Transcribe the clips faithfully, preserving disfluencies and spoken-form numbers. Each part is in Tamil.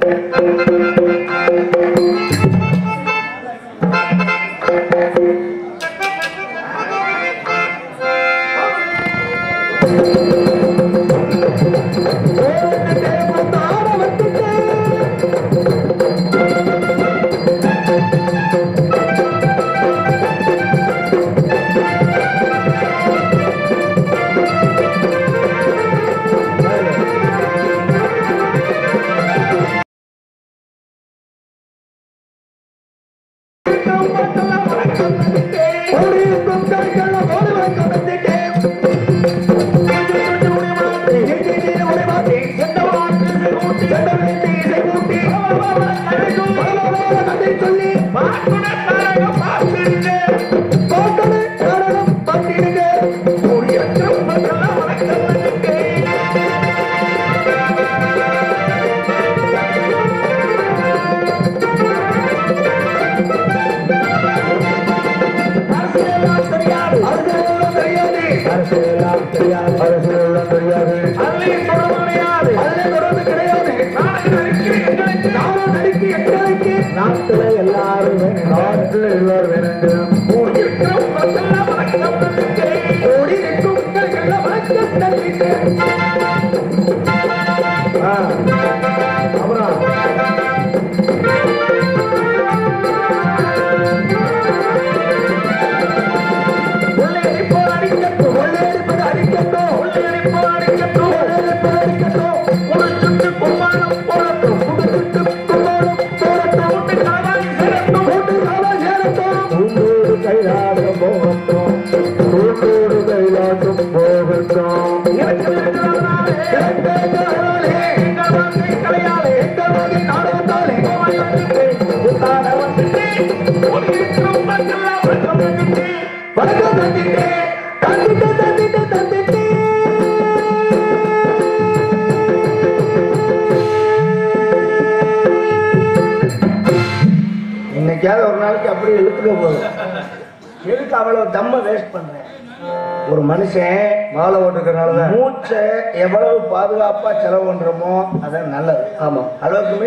ஒரு நாளைக்கு அப்படியே இழுத்துக்க போதும். எதுக்கு அவ்வளவு தம்ம வேஸ்ட் பண்றேன்? ஒரு மனுஷன் மாலை ஓட்டுக்கிறதுனால மூச்சை எவ்வளவு பாதுகாப்பா செலவு பண்றோமோ அதான் நல்லது. ஆமா, அளவுக்குமே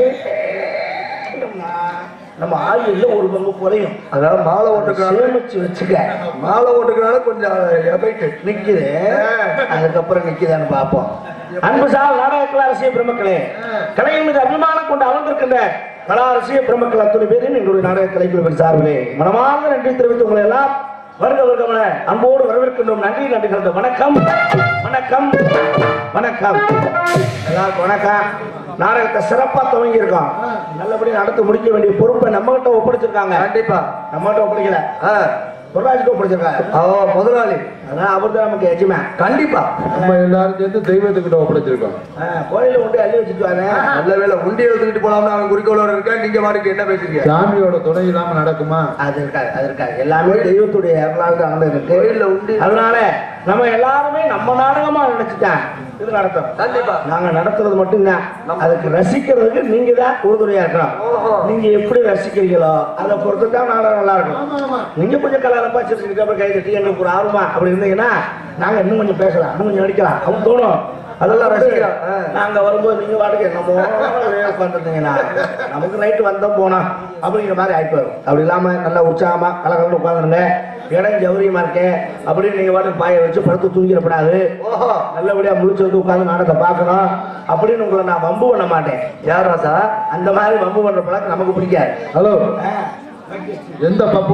நம்ம ஆயுள்ல ஒரு பங்கு குறையும். அதாவது மாலை ஓட்டுக்கிறனால சேமிச்சு வச்சுக்க. மாலை ஓட்டுக்கிறனால கொஞ்சம் எபைட்டு நிக்குது, அதுக்கப்புறம் நிக்குதான்னு பார்ப்போம். அன்பு சார் நாடகக்கல அரசியல் பெருமக்களே, கலையின் மீது அபிமானம் கொண்டு அமர்ந்திருக்கின்ற பல அரசியல் பெருமக்கள் அத்தனை பேரும் எங்களுடைய நாடக கலைக்குழுவின் சார்பிலே மனமார்ந்த நன்றி தெரிவித்து உங்களை எல்லாம் வருக வருகமான அன்போடு வரவேற்கின்றோம். நன்றி நன்றி கலந்த வணக்கம் வணக்கம் வணக்கம் எல்லாருக்கும் வணக்கம். நாடகத்தை சிறப்பா துவங்கி இருக்கோம். நல்லபடி நடத்த முடிக்க வேண்டிய பொறுப்பை நம்ம கிட்ட ஒப்படைச்சிருக்காங்க. கண்டிப்பா நம்ம கிட்ட ஒப்படைக்கல, பொருளாதாரத்தை ஒப்படைச்சிருக்காங்க. அவ முதலாளி, அதான் அவர் தான் நமக்கு எஜமா. கண்டிப்பா நம்ம எல்லாரும் சேர்ந்து தெய்வத்துக்கிட்ட ஒப்படைச்சிருக்கோம். கோயில உண்டி அள்ளி வச்சுக்குவாங்க. நல்ல வேலை உண்டி எடுத்துக்கிட்டு போலாம்னு அவன் குறிக்கோளோட இருக்கேன். நீங்க வாடிக்கை என்ன பேசுறீங்க? சாமியோட துணை இல்லாம நடக்குமா? அது இருக்காது, அது இருக்காது. எல்லாமே தெய்வத்துடைய அருளால் தான் நடந்திருக்கு. கோயில உண்டி, அதனால நம்ம எல்லாருமே நம்ம நாடகமா நினைச்சுட்டேன் இது நடத்தும். கண்டிப்பா நாங்க நடத்துறது மட்டும்தான். அதுக்கு ரசிக்கிறதுக்கு நீங்க தான் உறுதுணையா இருக்கணும். நீங்க எப்படி ரசிக்கிறீங்களோ அதை பொறுத்து தான் நாடகம் நல்லா இருக்கும். நீங்க கொஞ்சம் கலரப்பா சிரிச்சுக்கிட்டு அப்புறம் கை தட்டி எனக்கு ஒரு ஆர்வமா அப்படி இருந்தீங்கன்னா நாங்க இன்னும் கொஞ்சம் பேசலாம், இன்னும் கொஞ்சம் நடிக்கலாம் அவங்க தோணும். அதெல்லாம் ரசிக்கிறோம். நாங்க வரும்போது நீங்க வாடகை என்னமோ உட்காந்துருந்தீங்கன்னா நமக்கு நைட்டு வந்தோம் போனோம் அப்படிங்கிற மாதிரி ஆயிட்டு வரும். அப்படி இல்லாம நல்லா உற்சாகமா கலகலன்னு உட்காந்துருங்க. இடம் ஜவுரியமா இருக்கேன் அப்படின்னு நீங்க வாட்டு பாய வச்சு படுத்து தூங்கிடப்படாது. நல்லபடியா முடிச்சு வந்து உட்காந்து நாடகத்தை பார்க்கணும் அப்படின்னு உங்களை நான் வம்பு பண்ண மாட்டேன். யாரா சார் அந்த மாதிரி வம்பு பண்ற பழக்கம் நமக்கு பிடிக்காது. ஹலோ எந்த பப்பு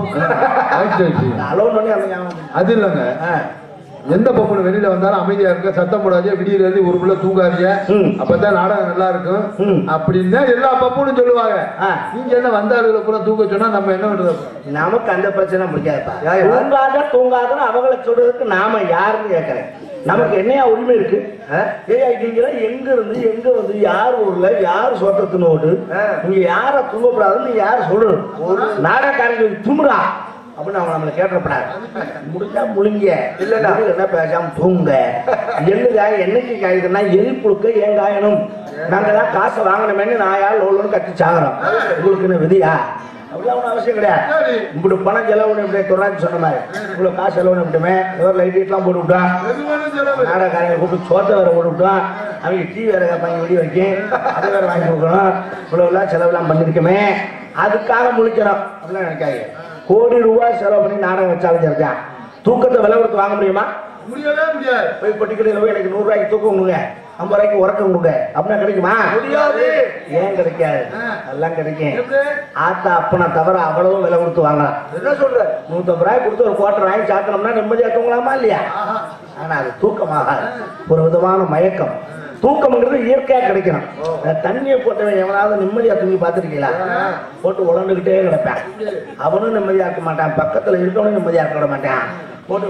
அது இல்லைங்க, எந்த பப்புனு வெளியில வந்தாலும் அமைதியா இருக்க, சத்தம் போடாதே, விடியல இருந்து ஒரு புள்ள தூங்காதீங்க, அப்பதான் நாடகம் நல்லா இருக்கும் அப்படின்னா எல்லா பப்புன்னு சொல்லுவாங்க. நீங்க என்ன வந்தாளுகளை பூரா தூக்க சொன்னா நம்ம என்ன பண்றது? நமக்கு அந்த பிரச்சனை பிடிக்காதுப்பா. தூங்காத தூங்காதுன்னு அவங்களை சொல்றதுக்கு நாம யாருன்னு கேட்கறேன். நமக்கு என்னையா உரிமை இருக்கு? நீங்க எங்க இருந்து எங்க வந்து யார் ஊர்ல யார் சோற்றத்து நோட்டு நீங்க யார தூங்கப்படாதுன்னு நீங்க யார சொல்லணும்? ஒரு நாடகக்காரங்களுக்கு துமுறா அப்படின்னு அவங்க நம்மளை கேட்டப்படாது. முடிஞ்சா முழுங்க இல்ல என்ன பேசாம தூங்க. எள்ளுதா என்னைக்கு காயுதுன்னா எரி புழுக்க ஏன் காயணும்? நாங்க தான் காசை வாங்கணுமேனு நாயால் லோன்னு கட்டி சாகுறோம். உங்களுக்கு என்ன விதியா? அப்படிலாம் ஒன்றும் அவசியம் கிடையாது. இப்படி பணம் செலவு இப்படி தொடராஜ் சொன்ன மாதிரி இவ்வளோ காசு செலவு விட்டுமே ஏதோ லைட் லைட்லாம் போட்டு விட்டான், நாடகாரங்களை கூப்பிட்டு சோத்தை வேற போட்டு விட்டான், அவங்க டீ வேற வாங்கி வெடி வைக்கும், அதை வேற வாங்கி கொடுக்கணும், இவ்வளோலாம் செலவுலாம் பண்ணிருக்கமே அதுக்காக முழிக்கிறோம் அப்படிலாம் நினைக்காது. கோடி ரூபாய் செலவு பண்ணி நாடகம் வச்சாலும் சரிதான், தூக்கத்தை விலை கொடுத்து வாங்க முடியுமா? முடியவே முடியாது. போய் பொட்டிக்கடையில் போய் எனக்கு நூறு ரூபாய்க்கு தூக்கம் கொடுங்க, ஐம்பது ரூபாய்க்கு உறக்கம் கொடுங்க அப்படின்னா கிடைக்குமா? முடியாது. ஏன் கிடைக்காது? எல்லாம் கிடைக்கும். ஆத்தா அப்பனை தவிர அவ்வளவு விலை கொடுத்து வாங்கலாம். என்ன சொல்ற? நூத்தம்பது ரூபாய் கொடுத்து ஒரு குவார்டர் வாங்கி சாத்தனம்னா நிம்மதியா தூங்கலாமா இல்லையா? ஆனா அது தூக்கமாக ஒரு விதமான மயக்கம். தூக்கம்ங்கிறது இயற்கையா கிடைக்கணும். தண்ணியை போட்டவன் எவனாவது நிம்மதியா தூங்கி பார்த்துருக்கீங்களா? போட்டு உழந்துகிட்டே கிடப்பேன், அவனும் நிம்மதியா இருக்க மாட்டான், பக்கத்துல இருக்கவனும் நிம்மதியா இருக்க மாட்டான். போட்டு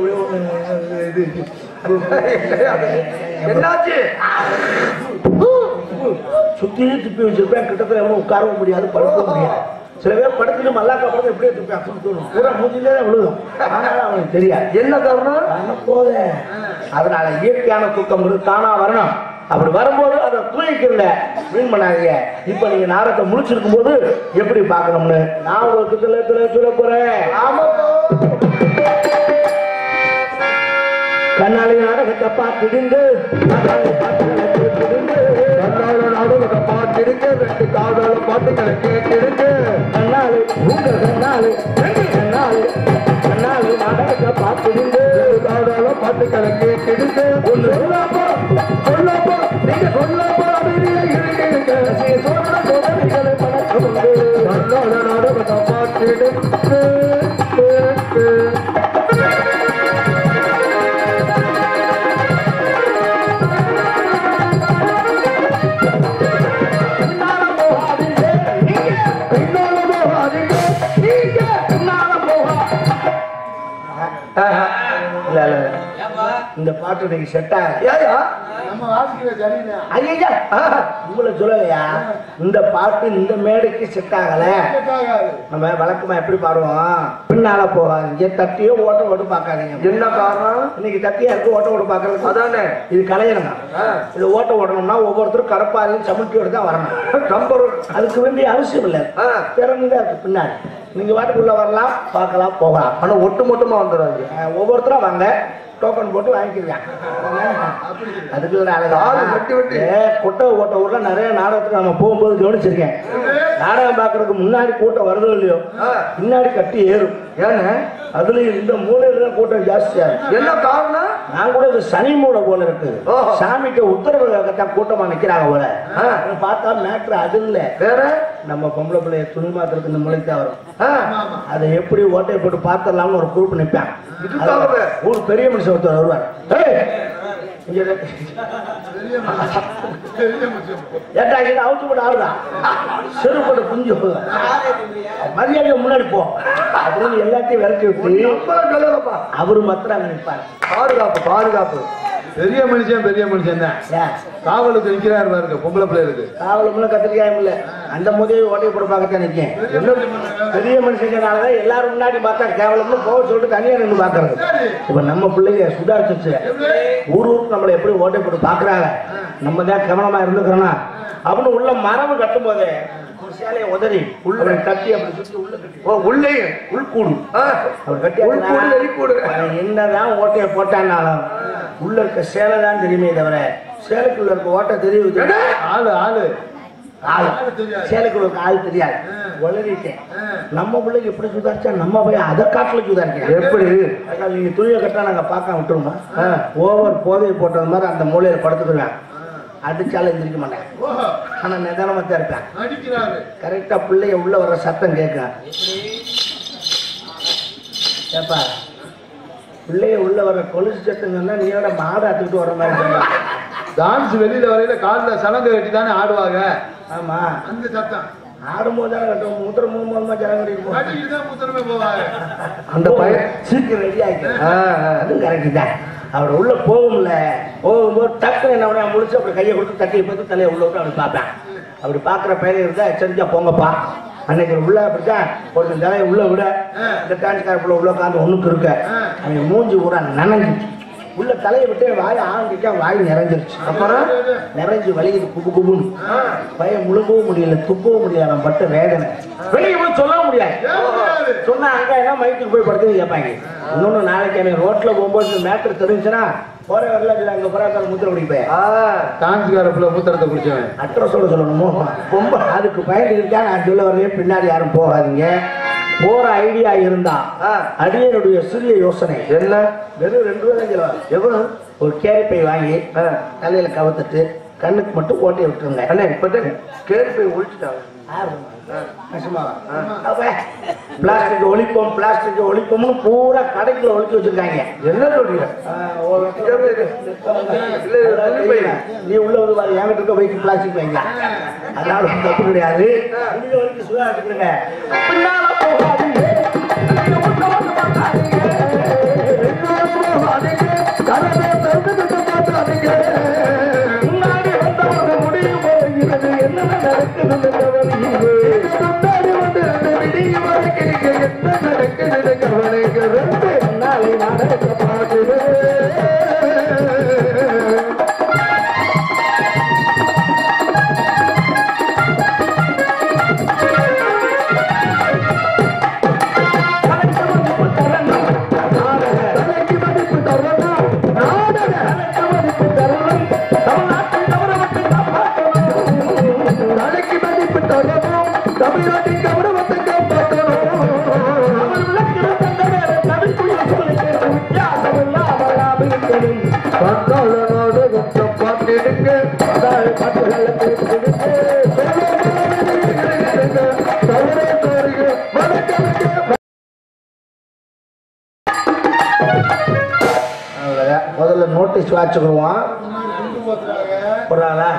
என்னாச்சு சுத்தி துப்பி வச்சிருப்பேன், கிட்டத்தட்ட எவனும் உட்காரவும் முடியாது, படுக்கவும் முடியாது. சில பேர் படுத்துட்டு மல்லாக்கா படத்தை எப்படியே துப்பேன் சுத்தணும் பூரா மூஞ்சிலே விழுதும், ஆனாலும் அவனுக்கு தெரியாது என்ன காரணம் போத. அதனால இயற்கையான தூக்கம் தானா வரணும். அப்படி வரும்போது அதை தூங்கிக்கிறங்க, வீண் பண்ணாதீங்க. இப்ப நீங்க நாடகத்தை முடிச்சிருக்கும் போது எப்படி பார்க்கணும்னு நான் உங்களுக்கு சொல்ல சொல்ல போறேன். கண்ணாடி நாடகத்தை பார்த்துடுங்க, நாடகத்தை பார்த்துடுங்க, ரெண்டு காதல பாட்டுகளை கேட்டுடுங்க. கண்ணாடி உங்க கண்ணாடி கண்ணாடி கண்ணாடி நாடகத்தை பார்த்துடுங்க, காதல பாட்டுகளை கேட்டுடுங்க. ஒண்ணு சொல்லாப்போ சொல்லாப்போ நீங்க சொல்லாப்போ அமைதியா இருக்கீங்க, சொல்ற சோதனைகளை பணம் கண்ணாடி நாடகத்தை பார்த்துடுங்க. இந்த பாட்டு நீங்க செட் ஆகலையா? உங்களை சொல்லலையா? இந்த பாட்டு இந்த மேடைக்கு செட் ஆகல. நம்ம வழக்கமா எப்படி பாடுவோம், பின்னால போகாதீங்க, தட்டியோ ஓட்ட ஓட்டு பார்க்காதீங்க. என்ன காரணம்? இன்னைக்கு தட்டியா இருக்கு, ஓட்ட ஓட்டு பார்க்கறது அதானே. இது கலையணுங்க. இது ஓட்ட ஓடணும்னா ஒவ்வொருத்தரும் கடப்பாரையும் சமுட்டியோடு தான் வரணும். கம்பர் அதுக்கு வேண்டிய அவசியம் இல்லை, திறந்துதான் இருக்கு பின்னாடி. நீங்க வாட்டுக்குள்ள வரலாம், பார்க்கலாம், போகலாம். ஆனா ஒட்டு மொத்தமா வந்துடுவாங்க. ஒவ்வொருத்தரும் வாங்க, டோக்கன் போட்டு வாங்கிக்கிறாங்க. அதுக்கு கொட்டை ஓட்ட ஊர்ல நிறைய நாடகத்துக்கு நம்ம போகும்போது கவனிச்சிருக்கேன். நாடகம் பாக்குறதுக்கு முன்னாடி கூட்டம் வருதோ இல்லையோ, பின்னாடி கட்டி ஏறும். ஏன்னா அதுல இந்த மூலையில தான் கூட்டம் ஜாஸ்தியா இருக்கு. என்ன காரணம்? நான் கூட இது சனி மூளை போல இருக்கு, சாமிக்கு உத்தரவு தான் கூட்டமா நிக்கிறாங்க போல. பார்த்தா மேட்ரு அது இல்ல, வேற நம்ம பொம்பளை பிள்ளைய துணி மாத்திரத்துக்கு இந்த மூளைக்கு வரும். அதை எப்படி ஓட்டையை போட்டு பார்த்தரலாம்னு ஒரு குரூப் நிற்பேன். ஒரு பெரிய மனுஷன் ஒருத்தர் வருவார், அவுத்து போட்டு ஆளுதான் செருப்போட குஞ்சு மரியாதை முன்னாடி போ அப்படின்னு எல்லாத்தையும் விரட்டி விட்டு அவரு மாத்திரம் நிற்பார். பாதுகாப்பு பாதுகாப்பு பெரிய மனுஷன் பெரிய மனுஷன் தான். காவலுக்கு நிக்கிறாரு பாருங்க, பொம்பளை பிள்ளைகளுக்கு காவலுக்குள்ள கத்திரிக்காயும் இல்ல, அந்த முதல் ஓட்டையை போட்டு பார்க்கத்தான் நிற்கேன். பெரிய மனுஷனாலதான் எல்லாரும் முன்னாடி பார்த்தா கேவலம்னு போக சொல்லிட்டு தனியா நின்று பாக்குறது. இப்ப நம்ம பிள்ளைங்க சுதாரிச்சு ஊர் ஊருக்கு நம்மளை எப்படி ஓட்டை போட்டு பாக்குறாங்க, நம்ம தான் கவனமா இருந்துக்கிறோம்னா அப்படின்னு உள்ள மரபு கட்டும் போது ஒரு சேலையை உதறி உள்ள கட்டி அப்படி சுத்தி உள்ள கட்டி உள்ளே உள்கூடு அவர் கட்டி என்னதான் ஓட்டையை போட்டான்னாலும் உள்ள இருக்க சேலை தான் தெரியுமே தவிர சேலைக்குள்ள இருக்க ஓட்டை தெரியுது. ஆளு ஆளு ஆளு சேலைக்குள்ள இருக்க ஆள் தெரியாது. வளரிட்டேன் நம்ம பிள்ளைக்கு எப்படி சுதாரிச்சா நம்ம போய் அதை காட்டுல சுதாரிக்க எப்படி? நீங்க துணியை கட்டா நாங்க பார்க்க விட்டுருமா? ஓவர் போதையை போட்டது மாதிரி அந்த மூலையில படுத்துக்குவேன், அடிச்சாலும் எந்திரிக்க மாட்டேன். ஆனா நிதானமா தான் இருப்பேன். கரெக்டா பிள்ளைய உள்ள வர்ற சத்தம் கேட்க ஏப்பா பிள்ளைய உள்ள வர கொலுசு சத்தம் சொன்னா நீயோட மாடு அத்துக்கிட்டு வர மாதிரி. டான்ஸ் வெளியில வரையில காலில் சலங்கை கட்டி தானே ஆடுவாங்க. ஆமா அந்த சத்தம் ஆடும்போது தானே கட்டும். மூத்திர மூலமா ஜனங்கடி போவாங்க. அந்த பையன் சீக்கிரம் ரெடி ஆகிட்டு அதுவும் கரெக்டு தான். அவர் உள்ள போகும்ல, போகும்போது டக்குன்னு என்ன பண்ண முடிச்சு அப்படி கையை கொடுத்து தட்டியை பார்த்து தலையை உள்ள விட்டு அப்படி பார்ப்பேன். அப்படி பார்க்குற பையன் இருந்தா எச்சரிக்கா போங்கப்பா. அன்னைக்கு உள்ள அப்படித்தான் ஒருத்தன் தலையை உள்ள விட இந்த டான்ஸ்கார பிள்ளை உள்ள உட்காந்து ஒண்ணுக்கு இருக்க அவங்க மூஞ்சி கூட நனைஞ்சு உள்ள தலையை விட்டு வாய் ஆரம்பிக்க வாய் நிறைஞ்சிருச்சு. அப்புறம் நிறைஞ்சு வலிக்குது குபு குபுன்னு. பையன் முழுங்கவும் முடியல, துப்பவும் முடியல. நம்ம பட்ட வேதனை வெளியே போய் சொல்ல முடியாது. சொன்னா அங்க என்ன மைத்துக்கு போய் படுத்து கேட்பாங்க. இன்னொன்னு நாளைக்கு எனக்கு ரோட்ல போகும்போது மேட்டர் தெரிஞ்சுன்னா போற வரல இல்லை அங்க போறாக்கார மூத்திர குடிப்பேன். காஞ்சிகாரப்புல மூத்திரத்தை குடிச்சவன் அட்ரஸோட சொல்லணுமோ ரொம்ப அதுக்கு பயந்து இருக்கா. நான் சொல்ல வரையே பின்னாடி யாரும் போகாதீங்க. போற ஐடியா இருந்தா அடியனுடைய சிறிய யோசனை என்ன, வெறும் ரெண்டு ரூபாய் செலவா எவ்வளவு ஒரு கேரிப்பை வாங்கி தலையில கவுத்துட்டு கண்ணுக்கு மட்டும் ஓட்டி விட்டுருங்க. அண்ணா இப்ப கேரிப்பை ஒழிச்சுட்டாங்க. பிளாஸ்டிக் ஒழிப்போம் பிளாஸ்டிக் ஒழிப்போம்னு பூரா கடைக்குள்ள ஒழிச்சு வச்சிருக்காங்க. என்ன சொல்றீங்க? நீ உள்ள வந்து பாரு, என்கிட்ட இருக்க வைக்க பிளாஸ்டிக் வைங்க. அதனால தப்பு கிடையாது. சுதா எடுத்துக்கிறேங்க. பின்னால போகாதீங்க, முன்னாடி வந்தவங்க முடிவு போகிறது. என்ன நடக்குது முதல்ல நோட்டீஸ் வாச்சுக்குருவான் போடுறாங்களா?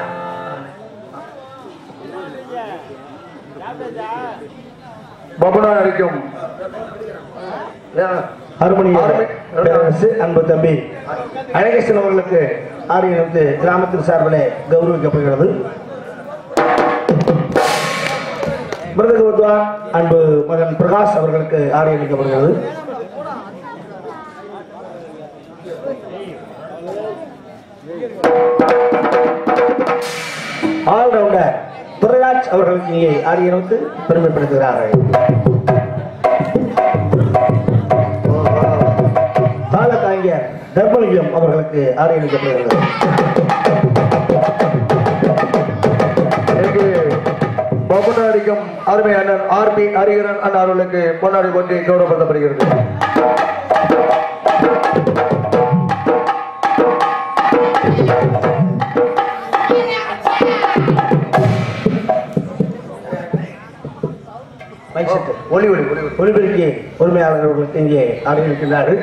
பபனா அடிக்கும் அருமணி அன்பு தம்பி அழகேசன் அவர்களுக்கு ஆரியன் கிராமத்தின் சார்பிலே கௌரவிக்கப்படுகிறது. மிருதகவத்வான் அன்பு மகன் பிரகாஷ் அவர்களுக்கு ஆரியணிக்கப்படுகிறது. ஆல்ரவுண்டர் துரைராஜ் அவர்களுக்கு இங்கே ஆரியனுக்கு பெருமைப்படுத்துகிறார்கள். தாளக்காயர் தர்மலிங்கம் அவர்களுக்கு ஆரியணிக்கப்படுகிறது. பபுநாடிக்கும் அருமை அண்ணன் ஆர் பி ஹரிகரன் அண்ணன் அவர்களுக்கு பொன்னாடி கொண்டு கௌரவப்படுத்தப்படுகிறது. ஒளி ஒளி ஒளிபெருக்கி உரிமையாளர்களுக்கு இங்கே ஆரம்பிக்கின்றார்கள்.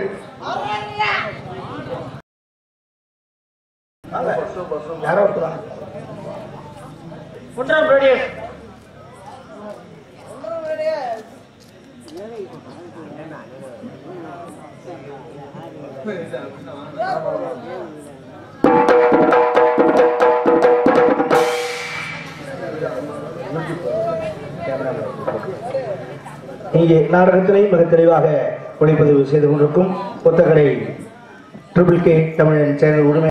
இங்கே நாடகத்தினை மிக தெளிவாக ஒளிப்பதிவு செய்து கொண்டிருக்கும் Kothakadai triple K Tamizhan channel உரிமை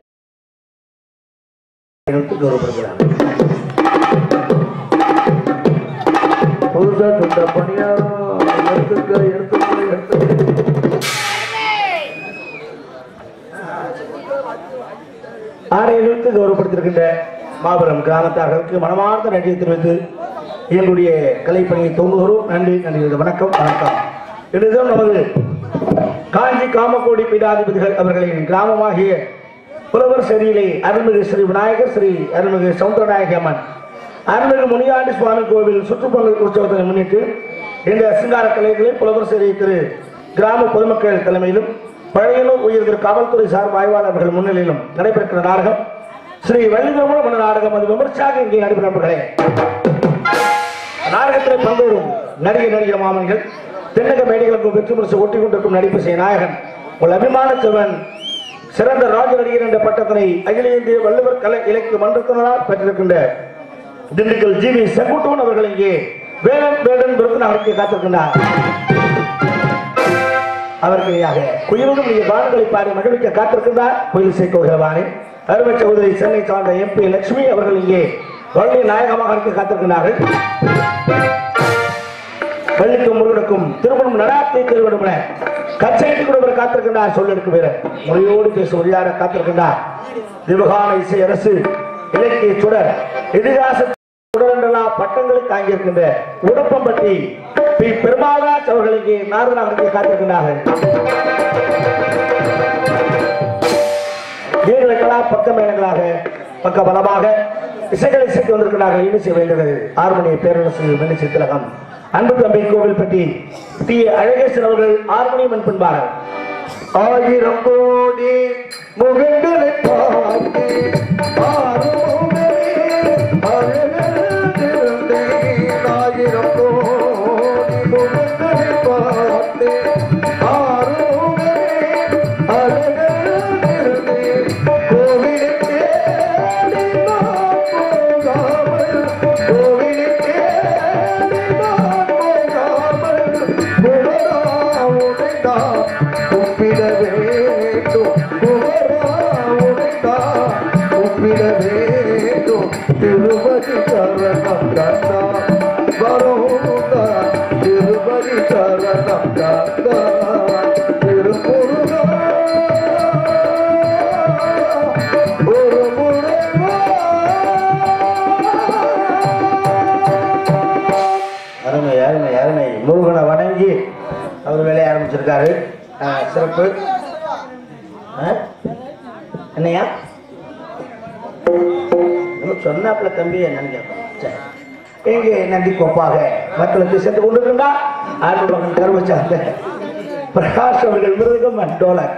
கௌரவப்படுகிறார். புதுசா சொந்த பணியாரம் எடுத்துக்க எடுத்துக்க எடுத்துக்க ஆரையிலிருந்து கௌரவப்படுத்திருக்கின்ற மாபெரும் கிராமத்தார்களுக்கு மனமார்ந்த நன்றியை தெரிவித்து எங்களுடைய கலைப்பணியை தோன்றுகிறோம். நன்றி நன்றி வணக்கம் வணக்கம். இதுதான் நமது காஞ்சி காமக்கோடி பீடாதிபதிகள் அவர்களின் கிராமமாகிய புலவர் செடியிலே அருள்மிகு ஸ்ரீ விநாயகர் ஸ்ரீ அருள்மிகு சவுந்தரநாயகி அம்மன் அருள்மிகு முனியாண்டி சுவாமி கோவில் சுற்றுப்பொங்கல் உற்சவத்தை முன்னிட்டு இந்த சிங்கார கலைகளை புலவர் செடி திரு கிராம பொதுமக்கள் தலைமையிலும் பழையனூர் உயர் திரு காவல்துறை சார்பு ஆய்வாளர்கள் முன்னிலையிலும் நடைபெற்ற நாடகம் ஸ்ரீ வள்ளிதர்மன மன்ன நாடகம். அது விமர்சையாக இங்கே நடைபெறப்பட்டே நாடகத்தில் பங்கேறும் நடிகை நடிகர் மாமன்கள் தென்னக மேடைகளுக்கும் வெற்றி முரசு ஒட்டி கொண்டிருக்கும் நடிப்பு நாயகன் உங்கள் அபிமான சிவன் சிறந்த ராஜ நடிகர் என்ற பட்டத்தினை அகில இந்திய வள்ளுவர் கலை இலக்கிய மன்றத்தினரால் பெற்றிருக்கின்ற திண்டுக்கல் ஜி வி செங்குட்டுவன் அவர்கள் இங்கே வேலன் வேடன் விருது அவருக்கு காத்திருக்கின்றார். அவருக்கு இணையாக குயிலும் நீ பாடல்களை பாடி மகிழ்விக்க காத்திருக்கின்றார் குயில் சேகோகவானே அருமை சகோதரி சென்னை சார்ந்த எம்பி லட்சுமி அவர்கள் இங்கே வள்ளி நாயகமாக இருக்க காத்திருக்கிறார்கள். பள்ளிக்கும் முருகனுக்கும் திருமணம் நடாத்தை திருமணம் என கச்சைக்கு கொடுவர் காத்திருக்கின்றார். சொல்லெடுக்கும் வீரர் முறையோடு பேச உரியார காத்திருக்கின்றார். திவகான இசை அரசு இலக்கிய சுடர் இதிகாச சுடரென்றெல்லாம் பட்டங்களை தாங்கியிருக்கின்ற உடப்பம்பட்டி பி பெருமாள்ராஜ் அவர்களுக்கு நாரதனாக காத்திருக்கின்றார்கள். வீரர்களாக பக்க மேளங்களாக பக்க பலமாக இசைகளை இசைக்கு வந்திருக்கிறார்கள். இனிசை வேண்டுகிறது ஆறுமணி பேரரசு மெல்லிசை திலகம் அன்பு தம்பி கோவில்பட்டி டி அழகேசன் அவர்கள் ஆறுமணியம் என்பார்கள். ஆயிரம் கோடி முகங்களை பார்த்து ஆயிரம் கோடி முகங்களை பார்த்து திருமதி சரணம் கண்டா வரோதா திருமதி சரணம் கண்டா திருமுருகா ஒரு முறை அருமை அருமை அருமை முருகனை வணங்கி அவர் வேலையை ஆரம்பிச்சிருக்காரு. சிறப்பு. என்னையா சொன்னாப்புல தம்பி என்னன்னு கேட்போம். எங்கே நந்தி கோப்பாக மக்களுக்கு சென்று கொண்டிருக்கின்றார் ஆண்டு கருவச்சார்ந்த பிரகாஷ் அவர்கள் மிருதகம் டோலர்.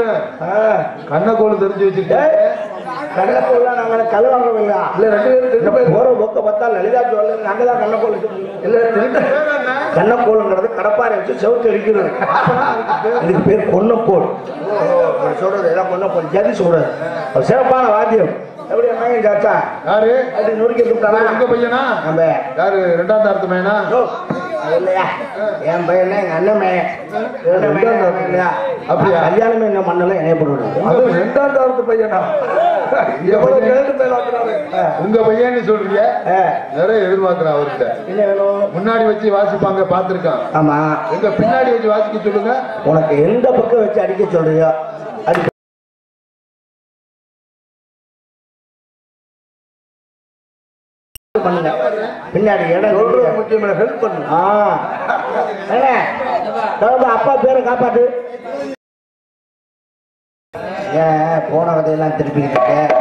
கண்ணக்கோள் தெரிஞ்சு வச்சிருக்கேன். கண்ணக்கோல்லாம் நாங்க கழுவாங்க இல்ல ரெண்டு பேரும் போற போக்க பார்த்தா லலிதா ஜுவல்லரி அங்கதான் கண்ணக்கோள் இல்ல கண்ணக்கோளுங்கிறது கடப்பாறை வச்சு செவுத்து அடிக்கிறது. இதுக்கு பேர் கொன்னக்கோள். சொல்றது எல்லாம் கொன்னக்கோள் ஜதி சொல்றது. சிறப்பான வாத்தியம். எப்படி என்ன சாச்சா யாரு அப்படி நொறுக்கி விட்டானா உங்க பையனா நம்ம யாரு ரெண்டாம் தாரத்து மேனா இல்லையா என் பையன் எங்க அண்ணன் இல்லையா அப்படியா கல்யாணமே என்ன மண்ணெல்லாம் இணைய போடுறது அது ரெண்டாம் தாரத்து பையனா எவ்வளவு கேட்டு மேலாக்குறாரு. உங்க பையன்னு சொல்றீங்க நிறைய எதிர்பார்க்கிறான் அவர்கிட்ட. என்ன வேணும் முன்னாடி வச்சு வாசிப்பாங்க பாத்துருக்கான். ஆமா எங்க பின்னாடி வச்சு வாசிக்க சொல்லுங்க. உனக்கு எந்த பக்கம் வச்சு அடிக்க சொல்றியோ அடி பண்ணுங்க. பின்னாடி இடம் சொல்றது முக்கியமான ஹெல்ப் பண்ணு. அப்பா பேரை காப்பாத்து. ஏன் போன கதையெல்லாம் திருப்பிக்கிட்டு இருக்க?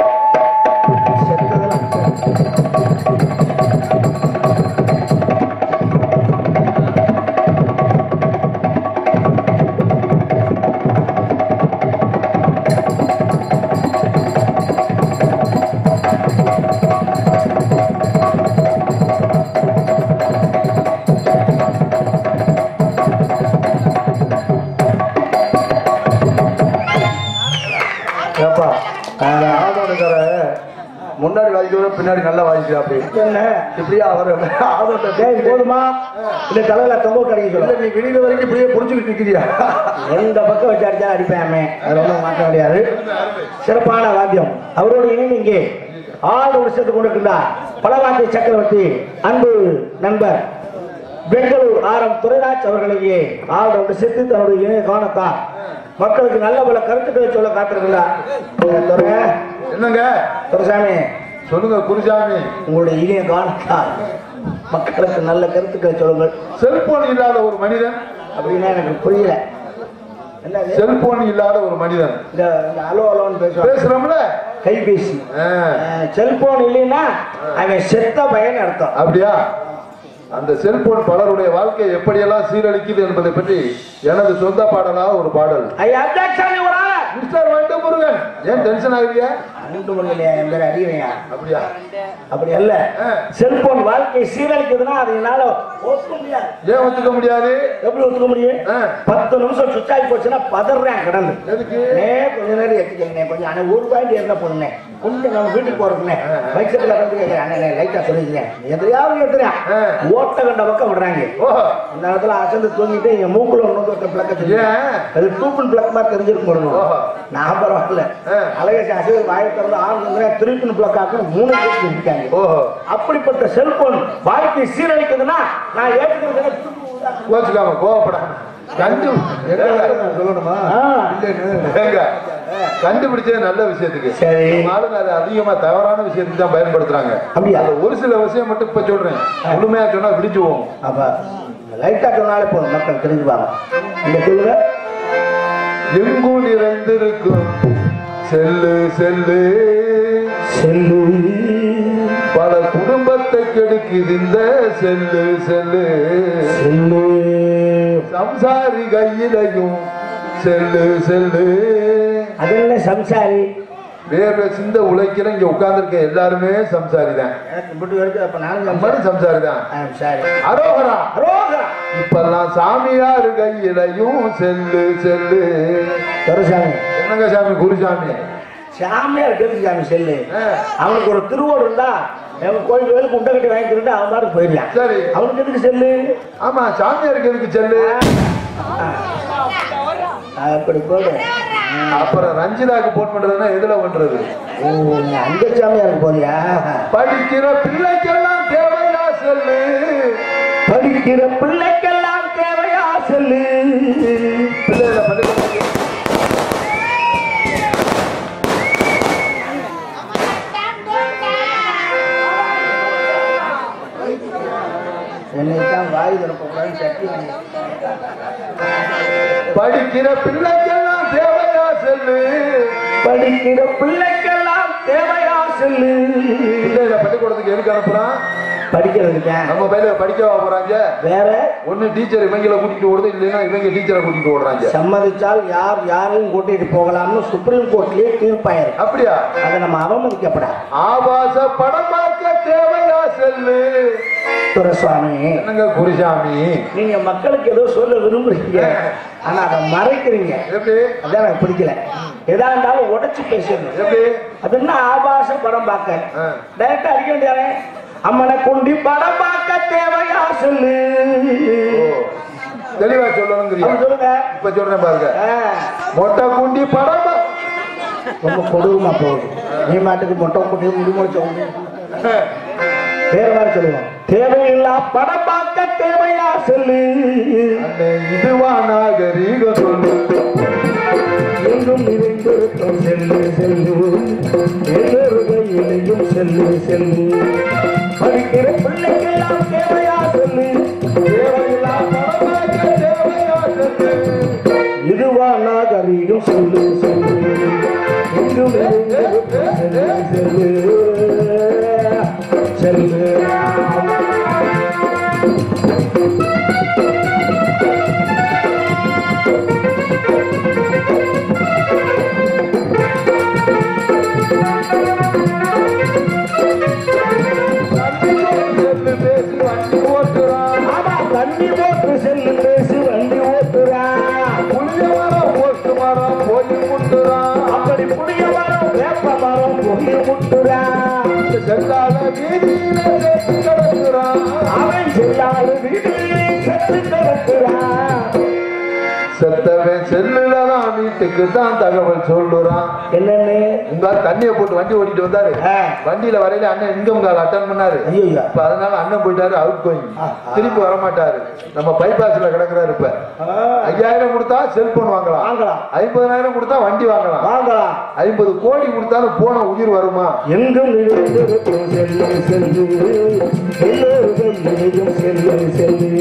முன்னாடி வாசிக்கிறோம் பின்னாடி நல்லா வாசிக்கிறா. அப்படி இப்படியா அவர் போதுமா இந்த தலையில தொங்க கிடைக்க சொல்ல நீ வெளியில வரைக்கும் இப்படியே புடிச்சுக்கிட்டு நிக்கிறியா? எந்த பக்கம் வச்சு அடிச்சா அடிப்பேன். அது ஒன்றும் மாற்ற முடியாது. சிறப்பான வாத்தியம். அவரோடு இணைந்து இங்கே ஆறு வருஷத்துக்கு கொண்டிருக்கின்றார் பலவாத்திய சக்கரவர்த்தி அன்பு நண்பர் பெங்களூர் ஆரம் துரைராஜ் அவர்களையே ஆறு வருஷத்து தன்னுடைய இணைய காணத்தார் மக்களுக்கு நல்ல பல கருத்துக்களை சொல்ல காத்திருக்கிறார். என்னங்க துரைசாமி சொல்லுங்க. குருசாமி உங்களுடைய இணைய காணத்தார் மக்களுக்கு நல்ல கருத்துக்களை சொல்லுங்கள். செல்போன் இல்லாத ஒரு மனிதன் அப்படின்னா எனக்கு புரியல. செல்போன் இல்லாத ஒரு மனிதன் இந்த அலோ அலோன்னு பேசுவான் பேசுறோம்ல கைபேசி. செல்போன் இல்லைன்னா அவன் செத்த பையன் அர்த்தம். அப்படியா? அந்த செல்போன் பலருடைய வாழ்க்கையை எப்படியெல்லாம் சீரழிக்குது என்பதை பற்றி எனது சொந்த பாடலாக ஒரு பாடல். மிஸ்டர் வண்டு முருகன் ஏன் டென்ஷன் ஆகுறீங்க? அப்படியா? அப்படி அல்ல. செல்போன் வாழ்க்கை சீரழிக்குதுன்னா அது என்னால ஒத்துக்க முடியாது. ஏன் ஒத்துக்க முடியாது? எப்படி ஒத்துக்க முடியும்? பத்து நிமிஷம் சுவிட்ச் ஆகி போச்சுன்னா பதறேன் கடந்து. எதுக்கு? கொஞ்ச நேரம் எடுத்துக்கங்க. கொஞ்சம் ஆனா ஒரு பாயிண்ட் என்ன பண்ணுனேன் கொஞ்சம் நம்ம வீட்டுக்கு போறதுனே பைசைக்கிள் வந்து அண்ணன் லைட்டா சொல்லிக்கிறேன் எதையாவது எடுத்துறேன் ஓட்ட கண்ட பக்கம் விடுறாங்க. இந்த இடத்துல அசந்து தூங்கிட்டு என் மூக்குல ஒன்று பிளக்க சொல்லி அது டூப்பின் பிளக் மாதிரி தெரிஞ்சிருக்கும் போடணும். நான் பரவாயில்ல அழகேசி அசது வாயை திறந்து ஆறு திருப்பின் பிளக் ஆக்கணும் மூணு பேருக்கு இருக்காங்க. அப்படிப்பட்ட செல்போன் வாழ்க்கை சீரழிக்குதுன்னா நான் ஏற்றுக்கிறேன். கோச்சுக்காம கோவப்படாம கண்டு சொல்லணுமா? கண்டுபிடிச்சது நல்ல விஷயத்துக்கு. சரி. அது அதிகமா தவறான விஷயத்துக்கு தான் பயன்படுத்துறாங்க. அப்படியா? ஒரு சில விஷயம் மட்டும் இப்ப சொல்றேன். முழுமையா சொன்னா விடிச்சுவோம். அப்ப லைட்டா சொன்னாலே போதும் மக்கள் தெரிஞ்சுப்பாங்க. இந்த சொல்லுங்க. எங்கும் நிறைந்திருக்கும் செல்லு செல்லு செல்லு பல குடும்பத்தை கெடுக்குது இந்த செல்லு செல்லு செல்லு சம்சாரி கையிலையும் செல்லு செல்லு. அது என்ன சம்சாரி? வேர்வை சிந்த உழைக்கிற இங்க உட்கார்ந்து இருக்க எல்லாருமே சம்சாரி தான். சம்சாரி தான். அரோகரா அரோகரா. இப்பெல்லாம் சாமியார் கையிலையும் செல்லு செல்லு. துரைசாமி என்னங்க சாமி? குருசாமி சாமியார் கேட்டு சாமி செல்லு. அவனுக்கு ஒரு திருவோடு இருந்தா கோயில் கோயிலுக்கு உண்டை கட்டி வாங்கிட்டு அவன் மாதிரி போயிடலாம். சரி. அவனுக்கு எதுக்கு செல்லு? ஆமா சாமியாருக்கு எதுக்கு செல்லு? அப்படி போடு. அப்புறம் ரஞ்சிதாக்கு போன் பண்றதுன்னா எதுல பண்றது? அந்த சாமியாருக்கு போறியா? படிக்கிற பிள்ளைக்கெல்லாம் தேவையா செல்லு. படிக்கிற பிள்ளைக்கெல்லாம் தேவையா செல்லு. பிள்ளைகளை பள்ளிக்கூடத்துக்கு என்னைத்தான் வாய் திறப்ப சக்தி. படிக்கிற பிள்ளைக்கெல்லாம் தேவையா செல்லு. படிக்கிற பிள்ளைக்கெல்லாம் தேவையா செல்லு. பிள்ளைகளை பள்ளிக்கூடத்துக்கு எதுக்கு அனுப்புறான்? படிக்கிறதுக்கு நம்ம பையில படிக்க போறாங்க. வேற ஒண்ணு டீச்சர் இவங்களை கூட்டிட்டு ஓடுது, இல்லைன்னா இவங்க டீச்சரை கூட்டிட்டு ஓடுறாங்க. சம்மதிச்சால் யார் யாரையும் கூட்டிட்டு போகலாம்னு சுப்ரீம் கோர்ட்லயே தீர்ப்பாயிருக்கு. அப்படியா? அதை நம்ம அவமதிக்கப்பட. ஆபாச படம் பார்க்க தேவையா செல்லு துரைசாமி. என்னங்க குருசாமி, நீங்க மக்களுக்கு ஏதோ சொல்ல விரும்புறீங்க, ஆனா அதை மறைக்கிறீங்க. எப்படி? அதான் எனக்கு பிடிக்கல. எதா இருந்தாலும் உடைச்சு பேசணும். எப்படி? அது என்ன ஆபாச படம் பார்க்க டைரக்டா அடிக்க வேண்டியதானே? அம்மனை குண்டி படம் பார்க்க தேவையா சொல்லு. தெளிவா சொல்லணும் சொல்லுங்க. இப்ப சொல்றேன் பாருங்க. மொட்டை குண்டி படம் ரொம்ப கொடூரமா போகுது. நீ மாட்டுக்கு மொட்டை குண்டி முடி முடிச்ச வேற மாதிரி சொல்லுவோம். தேவையில்லா படம் பார்க்க தேவையா சொல்லு. இதுவா நாகரீக சொல்லு. எங்கும் நிறைந்திருக்கும் செல்லு செல்லு, எல்லோருடையிலையும் செல்லு செல்லு. படிக்கிற பிள்ளைக்கெல்லாம் தேவையா சொல்லு. தேவையில்லா படம் பார்க்க தேவையா சொல்லு. இதுவா நாகரீகம் சொல்லு சொல்லு. எங்கும் நிறைந்திருக்கும் செல்லு செல்லு செல்லு. செத்தவன் செல்லுலதான் வீட்டுக்கு தான் தகவல் சொல்லுறான். என்னன்னு உங்க தண்ணியை போட்டு வண்டி ஓட்டிட்டு வந்தாரு. வண்டியில வரையில அண்ணன் இன்கம் கால் அட்டன் பண்ணாரு. இப்ப அதனால அண்ணன் போயிட்டாரு அவுட் கோயிங். திருப்பி வரமாட்டாரு. நம்ம பைபாஸ்ல கிடக்குறாரு. இப்ப ஐயாயிரம் கொடுத்தா செல்போன் வாங்கலாம், ஐம்பதாயிரம் கொடுத்தா வண்டி வாங்கலாம், வாங்கலாம். ஐம்பது கோடி கொடுத்தாலும் போன உயிர் வருமா? எங்கும் செல்லு செல்லு, எல்லோரும் செல்லு செல்லு.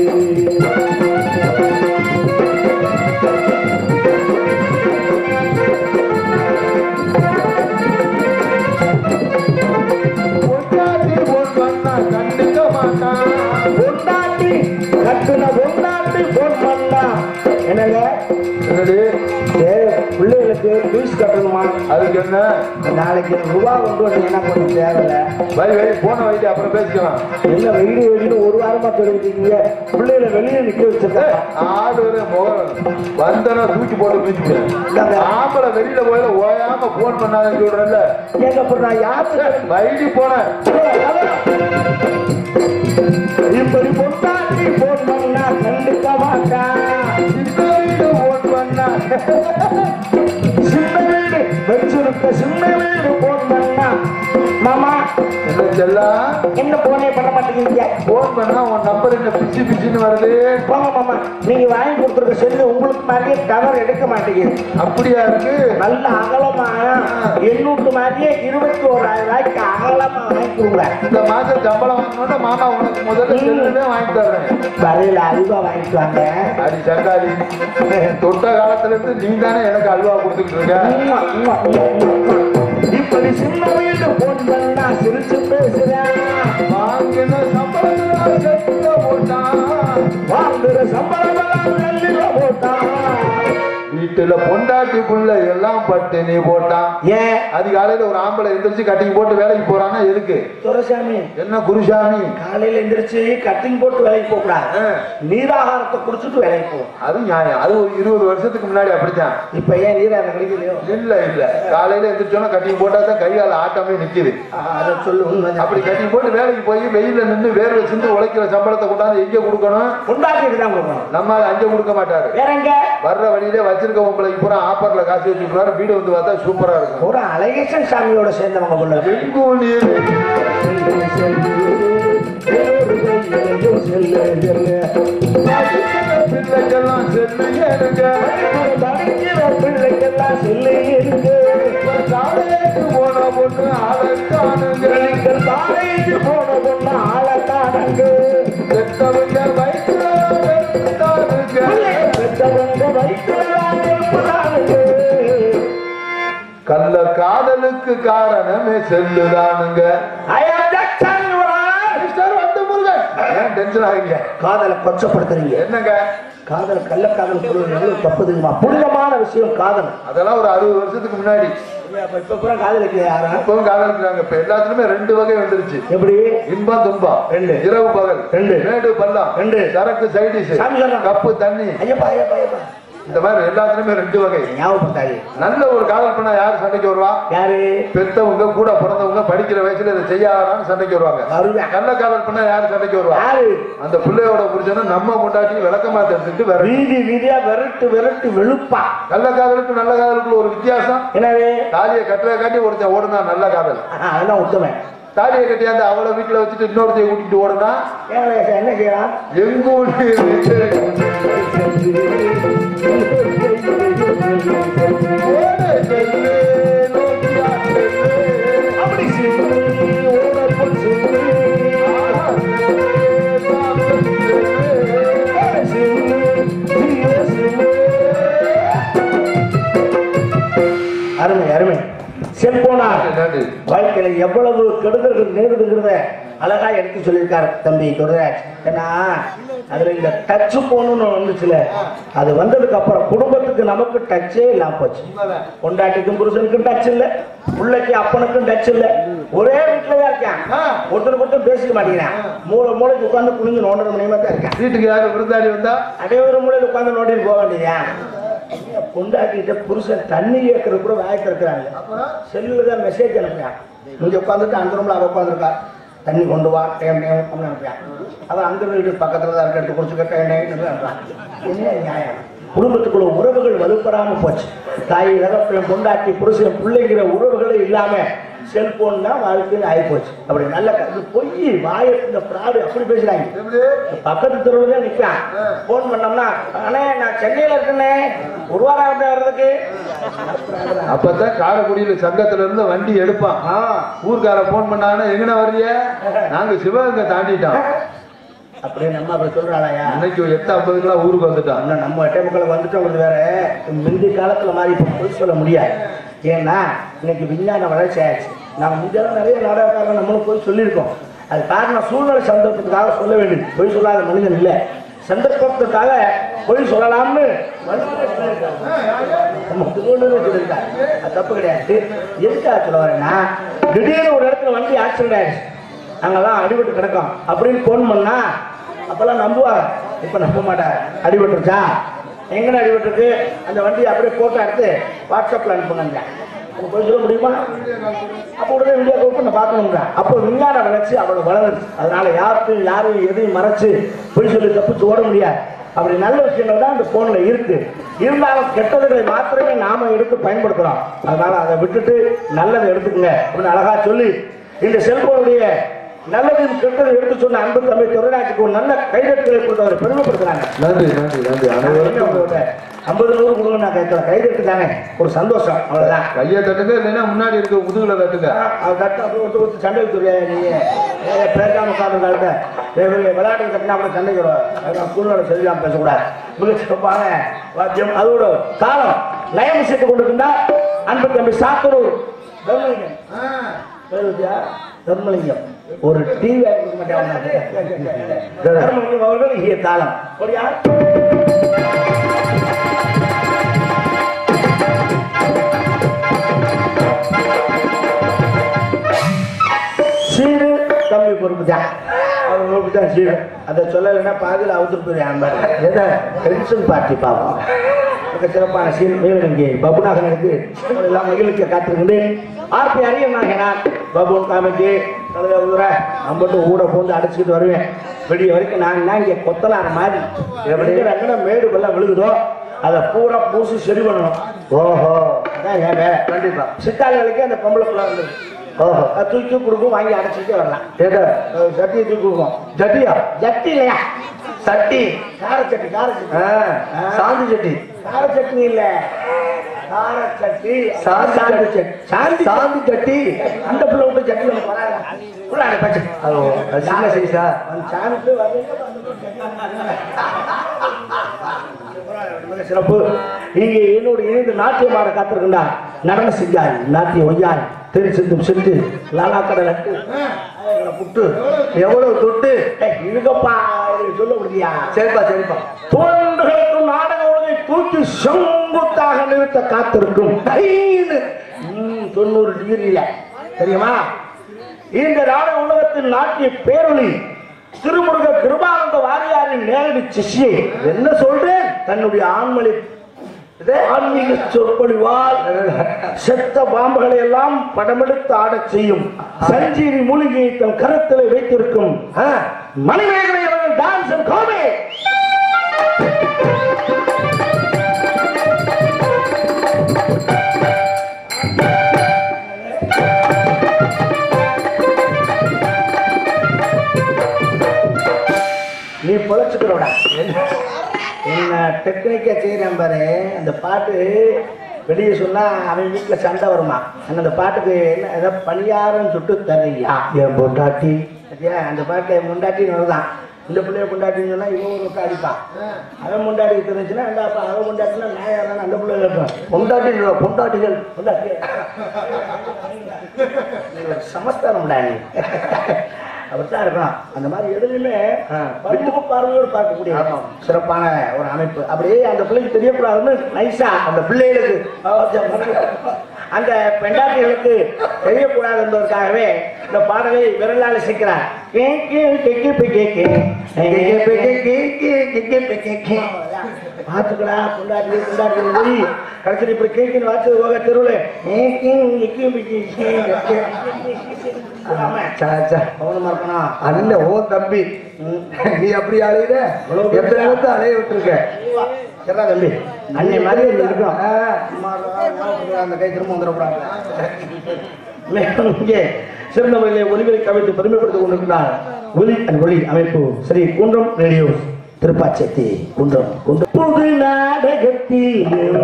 பிள்ளைகளுக்கு பீஸ் கட்டணுமா? அதுக்கு என்ன? நாளைக்கு ரூபா கொண்டு வந்து என்ன பண்ண தேவையில்ல. வை வை போன வைட்டு அப்புறம் பேசிக்கலாம். என்ன வெயிடு வெயின்னு ஒரு வாரமா தெரிவிக்கிறீங்க. பிள்ளைகளை வெளியே நிக்க வச்சிருக்கேன். ஆடு முகம் வந்தனா தூக்கி போட்டு பீச்சுக்கிறேன். ஆம்பளை வெளியில போயில ஓயாம போன் பண்ணாங்கன்னு சொல்றேன்ல. எங்க போனா யாரு வைடி போனேன். இப்படி பொட்டாட்டி போன் பண்ணா கண்டுக்க மாட்டா. போன் பண்ணா சின்ன வீடு வச்சிருக்க சின்ன வீடு போன் பண்ணா மாமா என்ன செல்லா என்ன போனே பண்ண மாட்டேங்கிறீங்க. போன் பண்ணா உன் நம்பர் என்ன பிச்சு பிச்சுன்னு வருது. போங்க மாமா, நீங்க வாங்கி கொடுத்துருக்க செல்லு உங்களுக்கு மாதிரியே டவர் எடுக்க மாட்டேங்குது. அப்படியா இருக்கு? நல்ல அகலமா எண்ணூற்று மாதிரியே இருபத்தி ஓராயிரம் ரூபாய்க்கு அகலமா வாங்கி கொடுங்க. இந்த மாசம் சம்பளம் வாங்கணும்னா மாமா உனக்கு முதல்ல செல்லுமே வாங்கி தர்றேன். வரையில அல்வா வாங்கிட்டு வாங்க. அடி சங்காரி, தொட்ட காலத்துல இருந்து நீ தானே எனக்கு அல்வா கொடுத்துட்டு இருக்க. இப்படி சின்ன வீடு போன் பண்ணா சிரிச்சு பேசுறேன். வாங்கின சம்பளம் போட்டான், வாங்குற சம்பளம் நெல்லில போட்டான். வீட்டுல பொண்டாட்டி புள்ள எல்லாம் பட்டு நீ போட்டான். ஏன் அதிகாலையில ஒரு ஆம்பளை எந்திரிச்சு கட்டிங் போட்டு வேலைக்கு போறான்னா எதுக்கு? துரைசாமி என்ன குருசாமி, காலையில எந்திரிச்சு கட்டிங் போட்டு வேலைக்கு போக கூடாது, நீராகாரத்தை குடிச்சிட்டு வேலைக்கு போகும். அது நியாயம். அது ஒரு இருபது வருஷத்துக்கு முன்னாடி அப்படித்தான். இப்ப ஏன் நீராகாரம் கிடைக்கலையோ? இல்ல இல்ல, காலையில எந்திரிச்சோன்னா கட்டிங் போட்டா தான் கையால ஆட்டமே நிக்குது. அதை சொல்லு. அப்படி கட்டிங் போட்டு வேலைக்கு போய் வெயில நின்று வேர்வை சிந்து உழைக்கிற சம்பளத்தை கொண்டாந்து எங்க கொடுக்கணும்? கொண்டாட்டிட்டு தான் கொடுக்கணும். நம்ம அங்க கொடுக்க மாட்டாரு. வர்ற வழியிலே வச்சிருக்க உங்களுக்கு பூரா ஆப்பர்ல காசு வச்சுக்கிறாரு. வீடு வந்து பார்த்தா சூப்பரா இருக்கும். ஒரு அழகேசன் சாமியோட சேர்ந்தவங்க போல. பிள்ளைக்கெல்லாம் செல்லு ஏனுங்க, பிள்ளைக்கெல்லாம் செல்லு ஏனுங்க. காலேஜ் போன பொண்ணு ஆளக்கானுங்க, காலேஜ் போன பொண்ணு ஆளக்கானுங்க. பெற்றவங்க வயிற்றுல வெறுத்தானுங்க, பெற்றவங்க வயிற்றுல கள்ள காதலுக்கு காரணமே செல்லுதானுங்க. ஐயா ஜாக்சன் ஒரு ஆள். மிஸ்டர் வந்து ஏன் டென்ஷன் ஆகுங்க? காதலை கொச்சப்படுத்துறீங்க. என்னங்க காதல் கள்ளக்காதல் சொல்றது தப்பு தெரியுமா? புனிதமான விஷயம் காதல். அதெல்லாம் ஒரு அறுபது வருஷத்துக்கு முன்னாடி. இப்ப பூரா காதலுக்கு யாரா? இப்பவும் காதலிக்கிறாங்க. இப்ப எல்லாத்துலயுமே ரெண்டு வகை வந்துருச்சு. எப்படி? இன்பம் துன்பம் ரெண்டு, இரவு பகல் ரெண்டு, மேடு பள்ளம் ரெண்டு, சரக்கு சைடிஸ் கப்பு தண்ணி. ஐயப்பா ஐயப்பா ஐயப்பா இந்த மாதிரி எல்லாத்துலயுமே ரெண்டு வகை. ஞாபகப்படுத்தாரு. நல்ல ஒரு காதல் பண்ணா யாரு சண்டைக்கு வருவா? யாரு? பெத்தவங்க கூட பிறந்தவங்க படிக்கிற வயசுல இதை செய்யாதான்னு சண்டைக்கு வருவாங்க. நல்ல காதல் பண்ணா யாரு சண்டைக்கு வருவா? யாரு? அந்த பிள்ளையோட புரிஞ்சனா நம்ம கொண்டாட்டி விளக்கமா தெரிஞ்சுட்டு வேற வீதி வீதியா விரட்டு விரட்டு வெளுப்பா. நல்ல காதலுக்கு நல்ல காதலுக்குள்ள ஒரு வித்தியாசம். எனவே தாலியை கட்டுற காட்டி ஒருத்தன் ஓடுனா நல்ல காதல். அதெல்லாம் உத்தம. தாலியை கட்டியாந்து அவளை வீட்டுல வச்சுட்டு இன்னொருத்தைய கூட்டிட்டு ஓடுனா என்ன செய்யலாம்? எங்கூடி அப்படி அருமை அருமை. செல்போனா வாழ்க்கையில எவ்வளவு கெடுதல்கள் நேரிடுகிறத அழகா எடுத்து சொல்லியிருக்காரு தம்பி துரைராஜ். ஏன்னா அதுல இந்த டச் போன்னு வந்துச்சுல, அது வந்ததுக்கு அப்புறம் குடும்பத்துக்கு நமக்கு டச்சே இல்லாம போச்சு. பொண்டாட்டிக்கும் புருஷனுக்கும் டச் இல்ல, பிள்ளைக்கு அப்பனுக்கும் டச் இல்ல. ஒரே வீட்டுலதான் இருக்கான், ஒருத்தர் மட்டும் பேசிக்க மாட்டேங்கிறான். மூளை மூளைக்கு உட்காந்து குனிஞ்சு நோண்டற மணியமா தான் இருக்கான். வீட்டுக்கு யாரும் விருந்தாடி வந்தா அதே ஒரு மூலையில உட்காந்து நோண்டிட்டு போக வேண்டியதா. பொண்டாட்டிட்ட புருஷன் தண்ணி கேட்கறது கூட வாய்ப்பு இருக்கிறாங்க. செல்லுல தான் மெசேஜ் அனுப்புறான். இங்க உட்காந்துட்டு அந்த ரூம்ல அவ உட்காந்துருக்கா, தண்ணி கொண்டு வா டைம் டைம் அப்படின்னு அனுப்புறான். அவன் அந்த வீட்டு பக்கத்துல தான் இருக்க எடுத்து குடிச்சுக்க டைம் டைம் அனுப்புறான். என்ன நியாயம்? குடும்பத்துக்குள்ள உறவுகள் வலுப்படாம போச்சு. தாய் தகப்பன் பொண்டாட்டி புருஷன் பிள்ளைங்கிற உறவுகளே இல்லாம செல்போன் தான் வாழ்க்கையில் ஆகி போச்சு. அப்படி நல்ல பொய் வாய இந்த பிராடு அப்படி பேசுறாங்க. பக்கத்து தெருவில் தான் நிற்கிறான். போன் பண்ணோம்னா அண்ணே நான் சென்னையில இருக்கேன்னே ஒரு வாரம் வர்றதுக்கு. அப்பதான் காரைக்குடியில சங்கத்துல இருந்து வண்டி எடுப்பான். ஊர்கார போன் பண்ணாங்கன்னா எங்கன வர்றிய? நாங்க சிவகங்கை தாண்டிட்டோம். அப்படியே நம்ம அப்படி சொல்றாளையா? இன்னைக்கு எட்டு ஐம்பதுக்குலாம் ஊருக்கு வந்துட்டோம். இன்னும் நம்ம டைமுக்குள்ள வந்துட்டோம். வேற முந்தைய காலத்துல மாதிரி இப்ப பொய் சொல்ல முடியாது. ஏன்னா இன்னைக்கு விஞ்ஞான வளர்ச்சி ஆயிடுச்சு. நம்ம முந்தையெல்லாம் நிறைய நாடகக்காரங்க நம்மளும் போய் சொல்லியிருக்கோம். அது காரணம் சூழ்நிலை சந்தர்ப்பத்துக்காக சொல்ல வேண்டியது. பொய் சொல்லாத மனிதன் இல்லை. சந்தர்ப்பத்துக்காக பொய் சொல்லலாம்னு நம்ம திருவள்ளுவர் சொல்லியிருக்காரு. அது தப்பு கிடையாது. எதுக்காக சொல்ல வரேன்னா, திடீர்னு ஒரு இடத்துல வண்டி ஆக்சிடென்ட் ஆயிடுச்சு, அங்கெல்லாம் அடிபட்டு கிடக்கும் அப்படின்னு போன் பண்ணா அப்பெல்லாம் நம்புவாங்க. இப்ப நம்ப மாட்டாங்க. அடிபட்டுருச்சா, எங்கன்னு அடிபட்டுருக்கு, அந்த வண்டியை அப்படியே போட்டோ எடுத்து வாட்ஸ்அப்ல அனுப்புங்க. போய் சொல்ல முடியுமா? அப்போ உடனே வீடியோ கால் பண்ண பார்க்கணுங்க. அப்போ விஞ்ஞான வளர்ச்சி அவ்வளவு வளர்ந்துச்சு. அதனால யாருக்கும் யாரும் எதையும் மறைச்சு போய் சொல்லி தப்பிச்சு ஓட முடியாது. அப்படி நல்ல விஷயங்கள் தான் இந்த போன்ல இருக்கு. இருந்தாலும் கெட்டதுகளை மாத்திரமே நாம எடுத்து பயன்படுத்துறோம். அதனால அதை விட்டுட்டு நல்லதை எடுத்துக்கங்க அப்படின்னு அழகா சொல்லி இந்த செல்போனுடைய நல்லதையும் கெட்டதை எடுத்து சொன்ன அன்பு தம்பி துரைராஜுக்கு ஒரு நல்ல கைதட்டுகளை கொண்டு அவர் பெருமைப்படுத்துறாங்க. நன்றி நன்றி நன்றி. ஐம்பது நூறு கொடுங்க நான் கேட்கல. கைதட்டு தானே ஒரு சந்தோஷம், அவ்வளவுதான். கையை தட்டுங்க, இல்லைன்னா முன்னாடி இருக்க முதுகுல தட்டுங்க. அவர் தட்டு அப்படி ஒருத்தர் ஒருத்தர் சண்டை துறையா நீங்க பேசாம உட்காந்துருந்தாங்க. விளையாட்டு தட்டினா கூட சண்டைக்கு வரும். சூழ்நிலை சரியில்லாம பேசக்கூடாது. மிக சிறப்பான வாத்தியம். அதோட தாளம் லயம் சேர்த்து கொண்டு இருந்தா அன்பு தம்பி சாத்தூர் தர்மலிங்கம் தர்மலிங்கம் ஒரு டிவி தர்மலிங்கம் அவர்கள் இங்கே தாளம் சீரு தம்பி பொறுப்பு தான். அவர் பொறுப்பு தான் சீரு. அதை சொல்லலைன்னா பாதியில் அவுத்துட்டு போய் பார்ட்டி பார்ப்போம். மிக சிறப்பான சீன் மேலங்கே பபுநாதனுக்கு எல்லாம் மகிழ்ச்சியை காத்திருக்கின்றேன். ஆர்பி அரியநாயகனார் பபுன் காமிக்கு நம்பட்டு ஊட போந்து அடைச்சிக்கிட்டு வருவேன். வெளிய வரைக்கும் நான் இங்கே கொத்தலான மாதிரி எப்படி மேடு வெள்ளம் விழுகுதோ அதை பூரா பூசி சரி பண்ணணும். ஓஹோ அதான் ஏன் வேலை. கண்டிப்பா சித்தாள் வேலைக்கு அந்த பொம்பளை பிள்ளை வந்து ஓஹோ தூக்கி கொடுக்கும், வாங்கி அடைச்சிக்கிட்டே வரலாம். ஏதோ சட்டியை தூக்கி கொடுக்கும். ஜட்டியா? ஜட்டி இல்லையா, சட்டி. கார சட்டி. கார சட்டி சாந்தி சட்டி. கார சட்னி இல்ல, கார சட்டி சாந்தி சட்டி. சாந்தி சாந்தி சட்டி. அந்த பிள்ளை விட்டு சட்டி ஒன்று வராங்க. சின்ன சைஸா சாந்து சிறப்பு. இங்கே என்னோட இணைந்து நாட்டியமாட காத்திருக்கின்றார் நடன சிங்காரி நாட்டிய ஒய்யாரி தெரி சிந்தும் செட்டு லாலா கடல் அட்டு புட்டு எவ்வளவு தொட்டு இருக்கப்பா சொல்ல முடியா? சரிப்பா சரிப்பா. தோன்றுகளுக்கும் நாடக உலகை தூக்கி செங்குத்தாக நிறுத்த காத்திருக்கும் தொண்ணூறு டிகிரியில தெரியுமா? இந்த நாடக உலகத்தின் நாட்டிய பேரொளி திருமுருக கிருபானந்த வாரியாரின் நேரடி சிஷ்யை என்ன சொல்றேன், தன்னுடைய ஆண்மொழி ஆன்மீக சொற்பொழிவால் செத்த பாம்புகளை எல்லாம் படமெடுத்து ஆடச் செய்யும் சஞ்சீவி மூலிகையை தன் கருத்தில் வைத்திருக்கும் மணிமேகலை அவர்கள் டான்ஸ் அண்ட் காமெடி. நீ பொழைச்சுக்கிறோடா என்ன டெக்னிக்கா செய்யறேன் பாரு. அந்த பாட்டு வெளியே சொன்னா அவன் வீட்டுல சண்டை வருமா? அந்த பாட்டுக்கு என்ன ஏதாவது பணியாரம் சுட்டு தர்றீங்களா என் பொண்டாட்டி? அந்த பாட்டு முண்டாட்டின்னு வருதான். இந்த பிள்ளைய முண்டாட்டின்னு சொன்னா இவன் ஒரு விட்டு அடிப்பான். அவன் முண்டாட்டி தெரிஞ்சுன்னா அந்த அப்பா அவன் முண்டாட்டினா நான் யாரும் அந்த பிள்ளை கேட்பான். பொண்டாட்டி பொண்டாட்டிகள் பொண்டாட்டி சமஸ்தானம்டா நீ அப்படித்தான் இருக்கணும். அந்த மாதிரி எதுலையுமே பன்முக பார்வையோடு பார்க்கக்கூடிய சிறப்பான ஒரு அமைப்பு. அப்படியே அந்த பிள்ளைக்கு தெரியக்கூடாதுன்னு நைசா அந்த பிள்ளைகளுக்கு அந்த பெண்டாட்டிகளுக்கு தெரியக்கூடாது என்பதற்காகவே இந்த பாடலை விரலால் சிக்கிறார். பார்த்துக்கடா கொண்டாட்டி கொண்டாட்டி போய் கடைசி இப்படி கேட்கின்னு வாச்சு போக தெருவில் கவனமா இருக்கணும். அண்ணன் ஓ தம்பி நீ அப்படி அலையிற எத்தனை நேரத்தை அலைய விட்டுருக்க தம்பி அன்னை மாதிரி இருக்கணும். அந்த கை திரும்ப வந்துடக்கூடாது. இங்கே சிறந்த முறையிலே ஒலிகளை கவிழ்த்து பெருமைப்படுத்திக் கொண்டிருக்கிறார் ஒலி அண்ட் ஒளி அமைப்பு ஸ்ரீ குன்றம் ரேடியோ திருப்பாச்சேத்தி குன்றம் குன்றம். புது நாடகத்தில்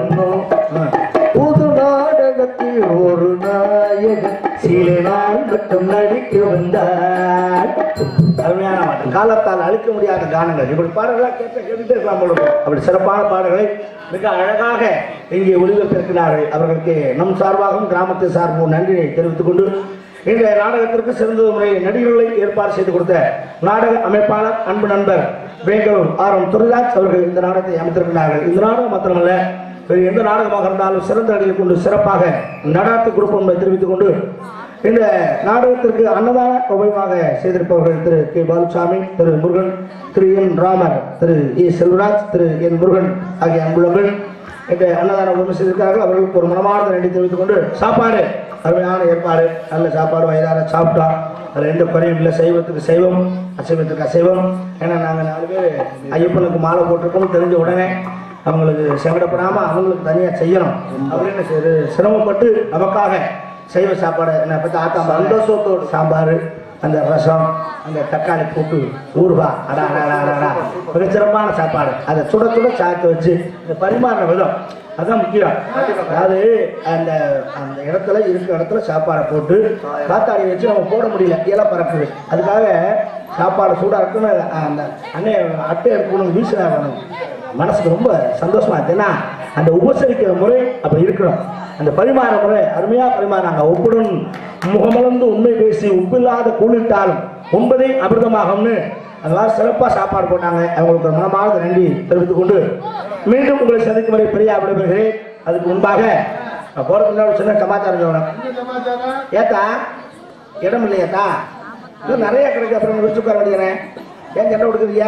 புது நாடகத்தில் ஒரு நாயகன் சில நாள் மட்டும் நடிக்க வந்தார். அருமையான பாட்டு, காலத்தால் அழிக்க முடியாத கானங்கள். இப்படி பாடல்களாக கேட்ட கேட்டுட்டே இருக்கலாம் போல. அப்படி சிறப்பான பாடல்களை மிக அழகாக இங்கே ஒளிபரப்பிருக்கிறார்கள். அவர்களுக்கு நம் சார்பாகவும் கிராமத்து சார்பும் நன்றியை தெரிவித்துக் கொண்டு இந்த நாடகத்திற்கு சிறந்த முறையில் நடிகர்களை ஏற்பாடு செய்து கொடுத்த நாடக அமைப்பாளர் அன்பு நண்பர் பெங்களூர் ஆர் எம் துரைராஜ் அவர்கள் இந்த நாடகத்தை அமைத்திருக்கிறார்கள். இந்த நாடகம் மாத்திரமல்ல, வேறு எந்த நாடகமாக இருந்தாலும் சிறந்த நடிகை கொண்டு சிறப்பாக நடாத்து குரூப் என்பதை தெரிவித்துக் கொண்டு இந்த நாடகத்திற்கு அன்னதான உபயமாக செய்திருப்பவர்கள் Thiru K Baluswamy, Thiru Murugan, Thiru N Ramar, Thiru A Selvaraj, Thiru N Murugan ஆகிய அன்புள்ளவர்கள் இந்த அன்னதான உபயம் செய்திருக்கிறார்கள். அவர்களுக்கு ஒரு மனமார்ந்த நன்றி தெரிவித்துக் கொண்டு சாப்பாடு அருமையான ஏற்பாடு, நல்ல சாப்பாடு, வயதான சாப்பிட்டா அதில் எந்த குறையும் இல்லை. சைவத்துக்கு சைவம், அசைவத்துக்கு அசைவம். ஏன்னா நாங்கள் நாலு பேர் ஐயப்பனுக்கு மாலை போட்டிருக்கோம் தெரிஞ்ச உடனே அவங்களுக்கு சங்கடப்படாமல் அவங்களுக்கு தனியாக செய்யணும் அப்படின்னு சிரமப்பட்டு நமக்காக சைவ சாப்பாடு என்ன பற்றி ஆத்தா சந்தோஷத்தோடு சாம்பார், அந்த ரசம், அந்த தக்காளி போட்டு ஊறுகா, அடா அடா அடா மிக சிறப்பான சாப்பாடு. அதை சுட சுட சாத்து வச்சு இந்த பரிமாறின விதம் அதுதான் முக்கியம். அதாவது அந்த அந்த இடத்துல இருக்கிற இடத்துல சாப்பாடை போட்டு காத்தாடி வச்சு நம்ம போட முடியல, இலை பறக்குது. அதுக்காக சாப்பாடு சூடாக இருக்குன்னு அந்த அன்னை அட்டை எடுக்கணும் வீசினா வேணும். மனசுக்கு ரொம்ப சந்தோஷமா இருக்குன்னா அந்த உபசரிக்கிற முறை அப்படி இருக்கணும். அந்த பரிமாற முறை அருமையா பரிமாறாங்க. ஒப்புடன் முகமலர்ந்து உண்மை பேசி உப்பில்லாத கூலிட்டாலும் ஒன்பதே அமிர்தமாகும்னு அந்த மாதிரி சிறப்பாக சாப்பாடு போட்டாங்க. அவங்களுக்கு ஒரு மனமார்ந்த நன்றி தெரிவித்துக் கொண்டு மீண்டும் உங்களை சந்திக்கும் வரை பெரிய விடைபெறுகிறேன். அதுக்கு முன்பாக போறதுக்கு சின்ன சமாச்சாரம் சொல்லணும். ஏத்தா இடம் இல்லையாத்தா இன்னும் நிறைய கிடைக்கு. அப்புறம் வச்சு உட்கார வேண்டியறேன். ஏன் சண்டை கொடுக்குறீங்க?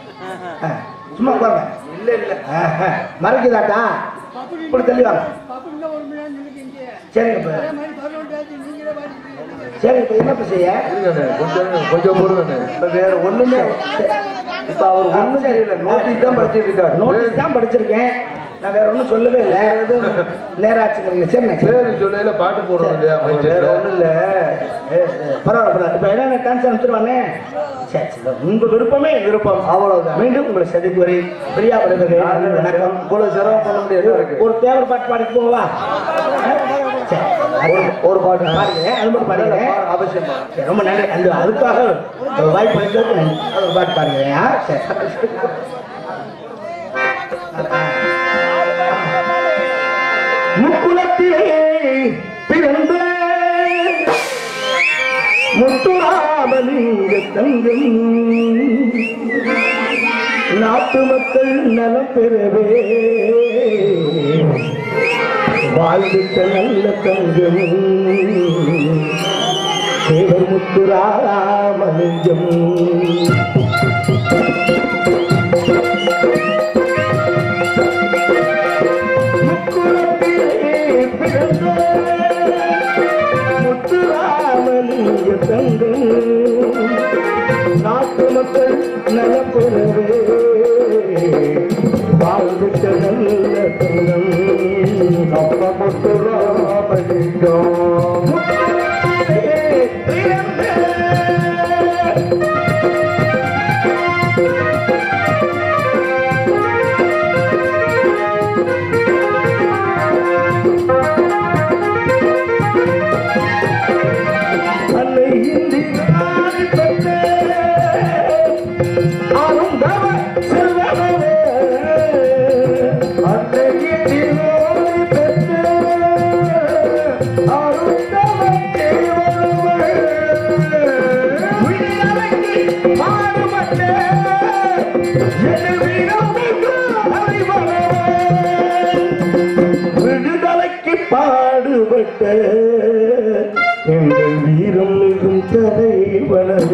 சும்மா உட்காருங்க. இல்லை இல்லை மறைக்குதாட்டா இப்படி தெளிவாங்க. சரிங்க இப்ப சரி இப்ப என்ன செய்ய கொஞ்சம் வேற ஒண்ணுமே இப்ப அவர் ஒண்ணும் தெரியல. நோட்டீஸ் தான் படிச்சுட்டு இருக்காரு. நோட்டீஸ் தான் படிச்சிருக்கேன். நான் வேற ஒன்றும் சொல்லவே இல்லை. நேராச்சுக்கிறீங்க. சரி சரி சொல்லையில பாட்டு போடுறோம் இல்லையா? வேற ஒன்றும் இல்லை. பரவாயில்ல. இப்போ என்னென்ன டான்ஸ் அனுப்பிச்சிருவானே. சரி சரி உங்க விருப்பமே விருப்பம். அவ்வளவுதான். மீண்டும் உங்களை சந்திக்கு வரை பிரியா படுகிறது. வணக்கம். இவ்வளவு சிரமம் பண்ண முடியாது. ஒரு தேவர் பாட்டு பாடி போவா? ஒரு பாட்டு பாடுகிறேன். அது மட்டும் பாடுகிறேன். அவசியம். ரொம்ப நன்றி. அந்த அதுக்காக வாய்ப்பு அளித்ததுக்கு நன்றி. ஒரு பாட்டு பாடுகிறேன். சரி முக்குலத்திலே பிறந்த முத்துராமலிங்க தங்கம் நாட்டு மக்கள் நலம் பெறவே வாழ்ந்துட்ட நல்ல தங்கம் தேவர் முத்துராமலிங்கம் முத்துராமலிங்க தங்கம் நாட்டு மக்கள் நலம் பெறவே வாழ்ந்துட்ட நல்ல தங்கம் நம்ம முத்துராமலிங்கம் விடுதலைக்கு பாடுபட்ட எங்கள் வீரம் மிகும் தலைவனக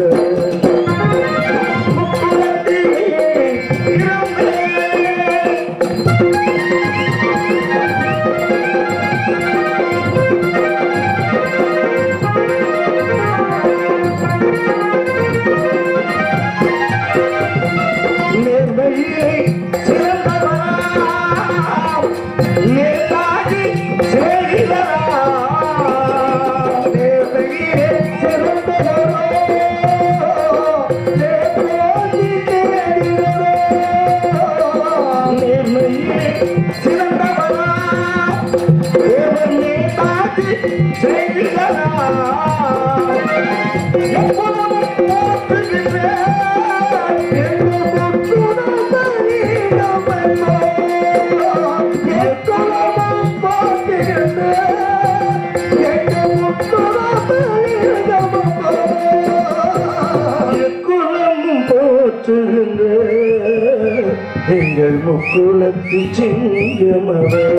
எங்கள் முக்குலத்து சிங்கமவர்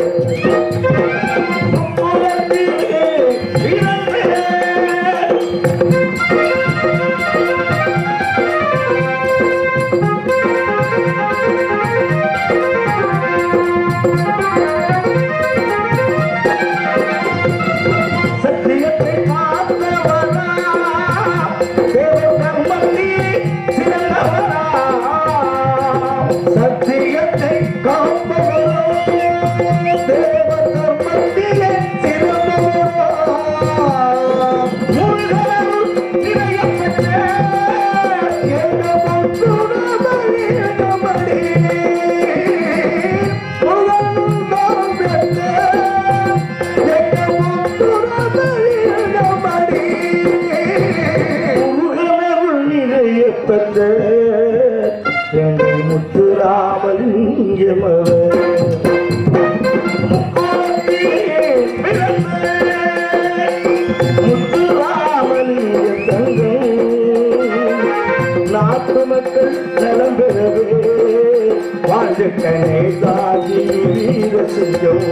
எங்கள் முத்துராமலிங்கமவர் முத்துராமலிங்க தங்கம் நாட்டு மக்கள் நலம் பெறவே வாழ்க்கை தாகி வீர செய்யும்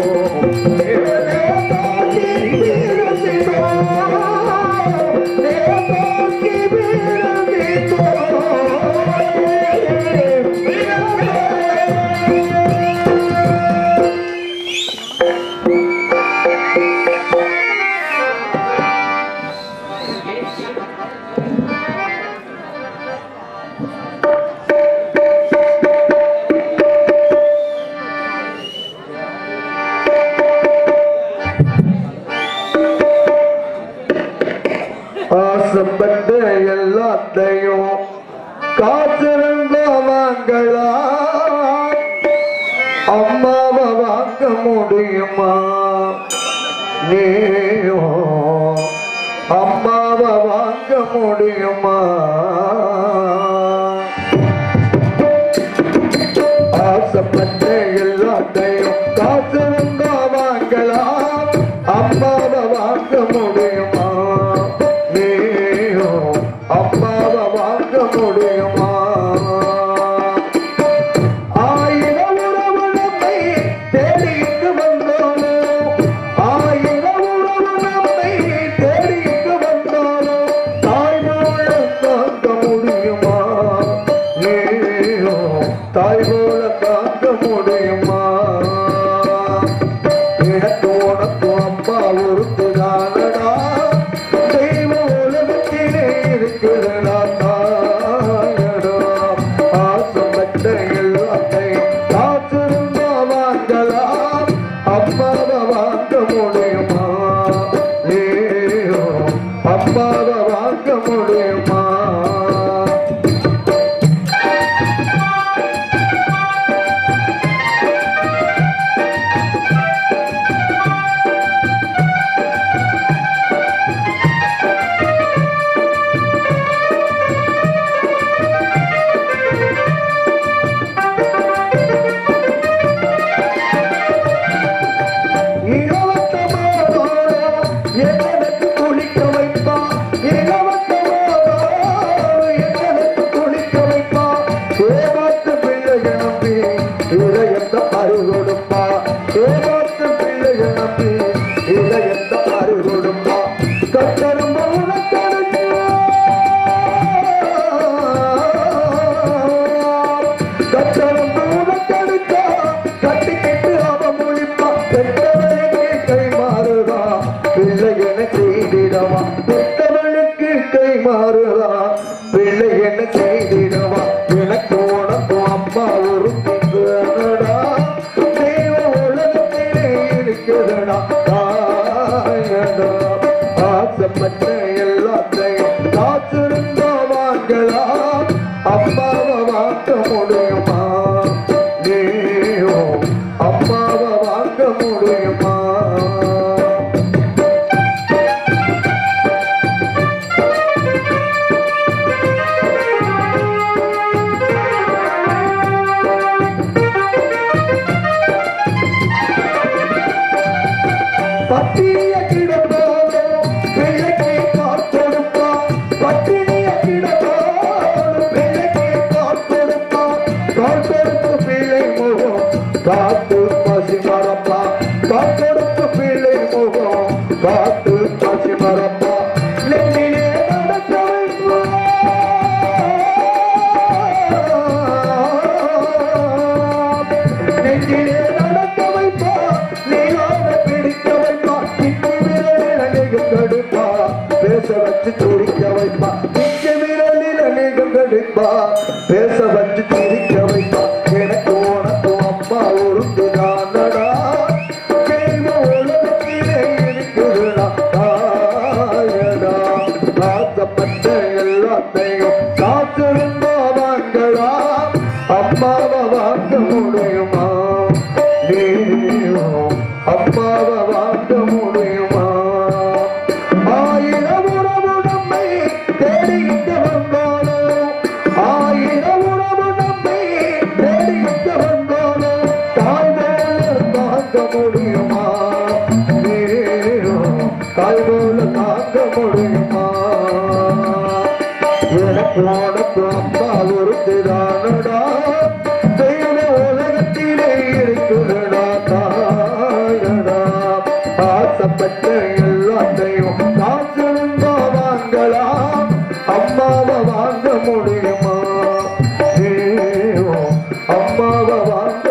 ஆசைப்பட்ட எல்லாத்தையும் காத்திருந்த வாங்கலாம் அம்மாவை வாங்க முடியுமா நீயோ அம்மாவை வாங்க முடியுமா ஆசைப்பட்ட எல்லாத்தையும் காத்திருந்த வாங்கலாம் அம்மாவை வாங்க முடியுமா நீயும் அம்மாவை வாங்க முடியுமா ஆயிரம் உறவு நம்மை தேடி இங்கு வந்தாலும் ஆயிரம் உறவு நம்மை தேடி இங்கு வந்தாலும் தாய்மொழி தாங்க முடியுமா நீயும் தாய்மொழி தாங்க முடியுமா எனக்கு உனக்கு அம்மா ஒருத்துதானடா தெய்வ உலகத்திலே இருக்கிறடா தாயடா ஆசைப்பட்ட எல்லாத்தையும் காத்திருந்தா வாங்கலாம் அம்மாவை வாங்க முடியுமா நீயோ அம்மாவை வாங்க முடியுமா பெற்றவளுக்கு கை மாறுதா பிள்ளை என்ன செய்திடவா எனக்கு உனக்கு அம்மா ஒரு திங்கடா தெய்வ உலகத்திலே இருக்கிறடா தாயடா ஆசைப்பட்ட எல்லாத்தையும் காத்திருந்தா வாங்கலாம் அம்மாவை வாங்க முடியுமா நீயோ அம்மாவை வாங்க முடியுமா பட்டினிய கிடந்தாலும் பிள்ளைக்கு கால் கொடுப்பா பட்டினிய கிடந்தாலும் பிள்ளைக்கு கால் கொடுப்பா கால் கொடுத்து பிள்ளை முகம் காத்து பசி மரப்பா கால் கொடுத்து பிள்ளை முகம் காத்து பசி மரப்பா நெஞ்சிலே நடக்க வைப்பா நெஞ்சிலே நடக்க வைப்பா நீலாக பிடிக்க வைப்பா கடுப்பா பேச வச்சு துடிக்க வைப்பா நிச்ச விரலில் அநேகம் கடுப்பா பேச வச்சு துடிக்க வைப்பா எனக்கு உனக்கு அம்மா ஒருத்துதானடா தெய்வ உலகத்திலே இருக்கிறடா தாயடா ஆசைப்பட்ட எல்லாத்தையும் காத்திருந்தா வாங்கலாம் அம்மாவை வாங்க முடியுமா நீயோ அம்மாவை வாங்க முடியுமா ஆயிரம் உறவு நம்மை தேடி இங்கு வந்தாலும் ஆயிரம் உறவு நம்மை தேடி இங்கு வந்தாலும் தாய்மொழி தாங்க முடியுமா நீயோ தாய்மொழி தாங்க முடியுமா எனக்கு உனக்கு அம்மா ஒருத்திதானடா தெய்வ உலகத்திலே இருக்கிறடா தாயடா ஆசைப்பட்ட எல்லாத்தையும் காத்திருந்தா வாங்கலாம் அம்மாவை வாங்க முடியுமா நீயோ அம்மாவை வாங்க